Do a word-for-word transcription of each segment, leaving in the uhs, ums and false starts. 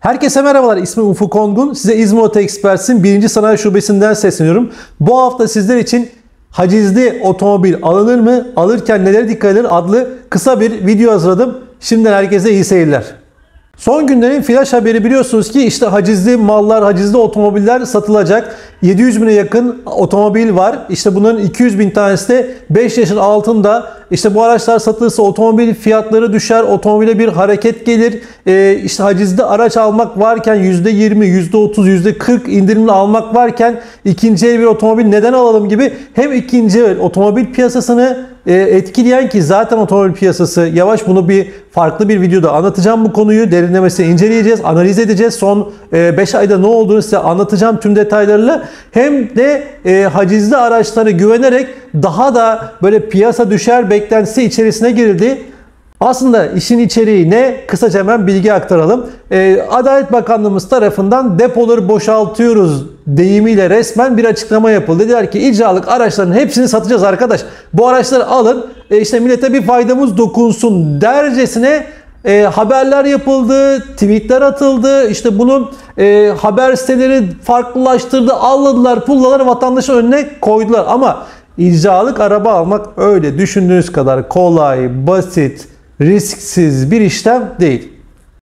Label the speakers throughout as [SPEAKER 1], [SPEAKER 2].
[SPEAKER 1] Herkese merhabalar, ismim Ufuk Ongun. Size İzmir Oto Experts'in birinci Sanayi Şubesi'nden sesleniyorum. Bu hafta sizler için hacizli otomobil alınır mı, alırken nelere dikkat edilir adlı kısa bir video hazırladım. Şimdiden herkese iyi seyirler. Son günlerin flash haberi biliyorsunuz ki işte hacizli mallar, hacizli otomobiller satılacak. yedi yüz bine yakın otomobil var. İşte bunların iki yüz bin tanesi de beş yaşın altında. İşte bu araçlar satılırsa otomobil fiyatları düşer, otomobile bir hareket gelir. Ee, işte hacizli araç almak varken yüzde yirmi, yüzde otuz, yüzde kırk indirimli almak varken ikinci el bir otomobil neden alalım gibi hem ikinci el otomobil piyasasını e, etkileyen ki zaten otomobil piyasası yavaş, bunu bir farklı bir videoda anlatacağım bu konuyu. Derinlemesine inceleyeceğiz, analiz edeceğiz. Son beş ayda ne olduğunu size anlatacağım tüm detaylarıyla. Hem de e, hacizli araçları güvenerek daha da böyle piyasa düşer beklentisi içerisine girildi. Aslında işin içeriği ne? Kısaca hemen bilgi aktaralım. Ee, Adalet Bakanlığımız tarafından depoları boşaltıyoruz deyimiyle resmen bir açıklama yapıldı. Dediler ki icralık araçların hepsini satacağız arkadaş. Bu araçları alın, e, işte millete bir faydamız dokunsun dercesine e, haberler yapıldı, tweetler atıldı. İşte bunun e, haber siteleri farklılaştırdı, alladılar, pullaları vatandaşın önüne koydular. Ama icralık araba almak öyle düşündüğünüz kadar kolay, basit, risksiz bir işlem değil.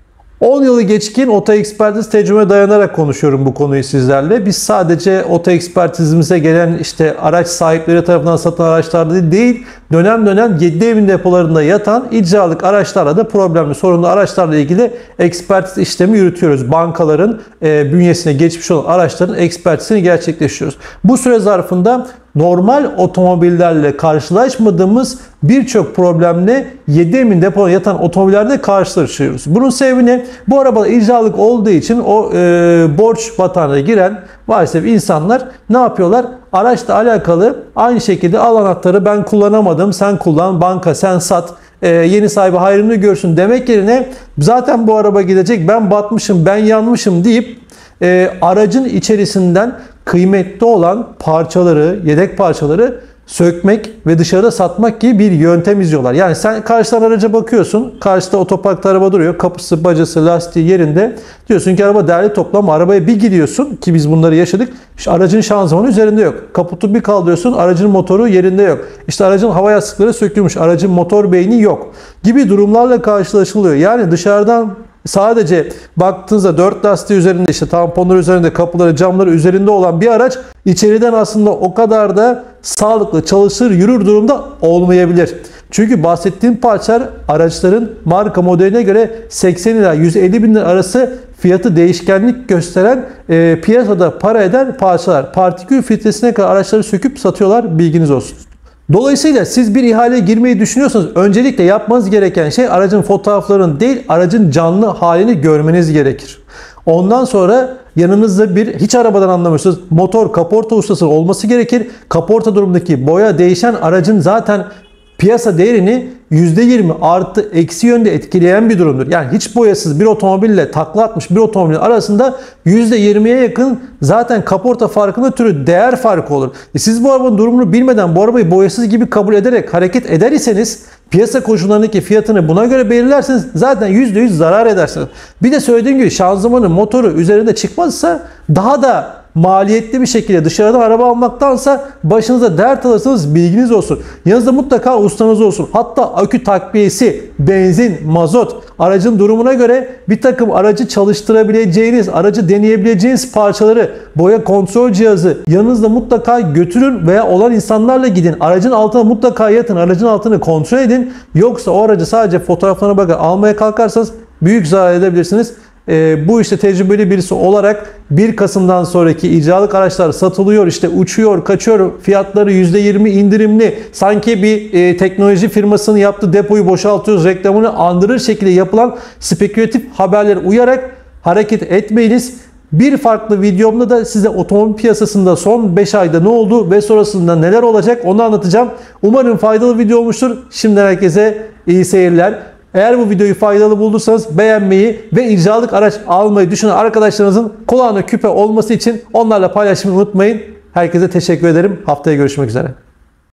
[SPEAKER 1] on yılı geçkin oto ekspertiz tecrübeme dayanarak konuşuyorum bu konuyu sizlerle. Biz sadece oto ekspertizimize gelen işte araç sahipleri tarafından satılan araçlarda değil, dönem dönem yedi evin depolarında yatan icralık araçlarla da problemli, sorunlu araçlarla ilgili ekspertiz işlemi yürütüyoruz. Bankaların e, bünyesine geçmiş olan araçların ekspertizini gerçekleştiriyoruz. Bu süre zarfında normal otomobillerle karşılaşmadığımız birçok problemle yedi emin depoda yatan otomobillerde karşılaşıyoruz. Bunun sebebi ne? Bu araba icralık olduğu için o e, borç batağına giren maalesef insanlar ne yapıyorlar? Araçla alakalı aynı şekilde al anahtarı ben kullanamadım, sen kullan, banka sen sat, e, yeni sahibi hayrını görsün demek yerine zaten bu araba gidecek, ben batmışım, ben yanmışım deyip e, aracın içerisinden kıymetli olan parçaları, yedek parçaları sökmek ve dışarıda satmak gibi bir yöntem izliyorlar. Yani sen karşıdan araca bakıyorsun, karşıda otoparkta araba duruyor, kapısı, bacası, lastiği yerinde. Diyorsun ki araba değerli toplam, arabaya bir gidiyorsun ki biz bunları yaşadık. İşte aracın şanzımanı üzerinde yok. Kaputu bir kaldırıyorsun, aracın motoru yerinde yok. İşte aracın hava yastıkları sökülmüş, aracın motor beyni yok gibi durumlarla karşılaşılıyor. Yani dışarıdan sadece baktığınızda dört lastiği üzerinde, işte tamponlar üzerinde, kapıları, camları üzerinde olan bir araç içeriden aslında o kadar da sağlıklı çalışır, yürür durumda olmayabilir. Çünkü bahsettiğim parçalar araçların marka modeline göre seksen ila yüz elli bin lira arası fiyatı değişkenlik gösteren e, piyasada para eden parçalar. Partikül filtresine kadar araçları söküp satıyorlar, bilginiz olsun. Dolayısıyla siz bir ihaleye girmeyi düşünüyorsanız öncelikle yapmanız gereken şey aracın fotoğraflarını değil, aracın canlı halini görmeniz gerekir. Ondan sonra yanınızda bir, hiç arabadan anlamıyorsunuz, motor kaporta ustası olması gerekir. Kaporta durumundaki boya değişen aracın zaten piyasa değerini yüzde yirmi artı eksi yönde etkileyen bir durumdur. Yani hiç boyasız bir otomobille takla atmış bir otomobilin arasında yüzde yirmiye yakın zaten kaporta farkında türü değer farkı olur. E siz bu arabanın durumunu bilmeden bu arabayı boyasız gibi kabul ederek hareket eder iseniz, piyasa koşullarındaki fiyatını buna göre belirlerseniz zaten yüzde yüz zarar edersiniz. Bir de söylediğim gibi şanzımanın motoru üzerinde çıkmazsa daha da maliyetli bir şekilde dışarıdan araba almaktansa başınıza dert alırsınız, bilginiz olsun. Yanınızda mutlaka ustanız olsun. Hatta akü takviyesi, benzin, mazot, aracın durumuna göre bir takım aracı çalıştırabileceğiniz, aracı deneyebileceğiniz parçaları, boya kontrol cihazı yanınızda mutlaka götürün veya olan insanlarla gidin. Aracın altına mutlaka yatın, aracın altını kontrol edin. Yoksa o aracı sadece fotoğraflarına bakın almaya kalkarsanız büyük zarar edebilirsiniz. E, bu işte tecrübeli birisi olarak bir Kasım'dan sonraki icralık araçlar satılıyor, işte uçuyor, kaçıyor, fiyatları yüzde yirmi indirimli, sanki bir e, teknoloji firmasının yaptığı depoyu boşaltıyoruz reklamını andırır şekilde yapılan spekülatif haberlere uyarak hareket etmeyiniz. Bir farklı videomda da size otomobil piyasasında son beş ayda ne oldu ve sonrasında neler olacak onu anlatacağım. Umarım faydalı video olmuştur. Şimdiden herkese iyi seyirler. Eğer bu videoyu faydalı bulduysanız beğenmeyi ve icralık araç almayı düşünen arkadaşlarınızın kulağına küpe olması için onlarla paylaşmayı unutmayın. Herkese teşekkür ederim. Haftaya görüşmek üzere.